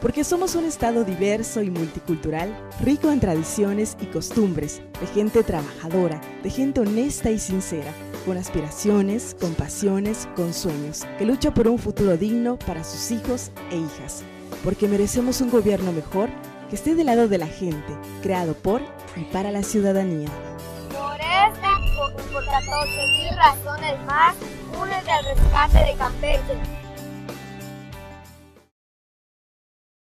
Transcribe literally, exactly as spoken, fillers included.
porque somos un estado diverso y multicultural, rico en tradiciones y costumbres, de gente trabajadora, de gente honesta y sincera, con aspiraciones, con pasiones, con sueños, que lucha por un futuro digno para sus hijos e hijas, porque merecemos un gobierno mejor que esté del lado de la gente, creado por y para la ciudadanía. Por esta y por catorce mil razones más, únete al rescate de Campeche.